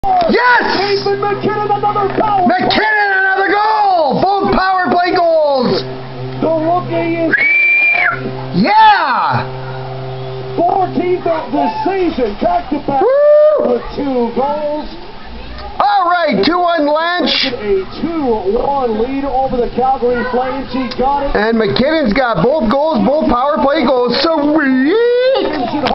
Yes! McKinnon, another power. McKinnon, another goal! Both power play goals! The rookie is Yeah! 14th of the season, back-to-back with 2 goals. All right, 2-1 Lanche. A 2-1 lead over the Calgary Flames. He got it. And McKinnon's got both goals, both power play goals. Sweet!